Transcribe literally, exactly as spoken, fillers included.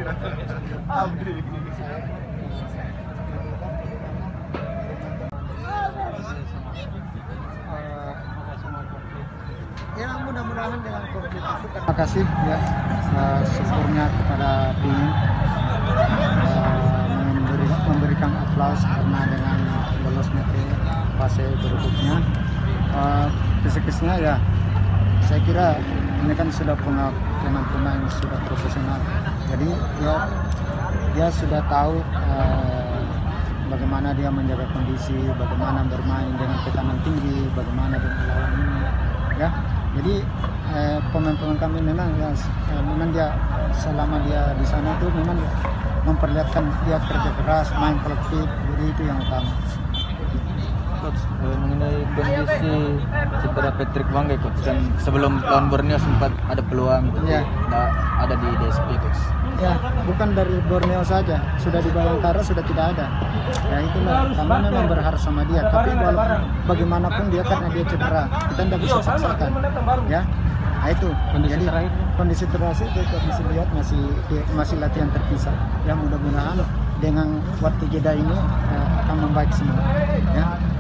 Ya mudah-mudahan dengan konflik itu. Terima kasih ya uh, syukurnya kepada tim uh, memberi, memberikan aplaus karena dengan lolosnya ke fase berikutnya. Uh, Fisikisnya ya saya kira ini kan sudah punya pemain-pemain yang sudah profesional, jadi dia dia sudah tahu uh, bagaimana dia menjaga kondisi, bagaimana bermain dengan tekanan tinggi, bagaimana dengan lawan ini ya. Jadi eh, pemain-pemain kami memang ya, eh, memang dia selama dia di sana itu memang memperlihatkan dia kerja keras, main kolektif, jadi itu yang utama. Coach, eh, mengenai kondisi cedera Patrick Wangge, Coach, kan sebelum lawan Borneo sempat ada peluang gitu, ya. ada di D S P, Coach. Ya, bukan dari Borneo saja, sudah di Bayangkara sudah tidak ada. Ya itulah, kami memang berharap sama dia, tapi walaupun bagaimanapun dia karena dia cedera, kita tidak bisa paksakan. Ya, nah itu. Kondisi Jadi terakhir? kondisi terakhir kita bisa lihat masih masih latihan terpisah. Ya mudah-mudahan dengan waktu jeda ini eh, akan membaik semua. Ya.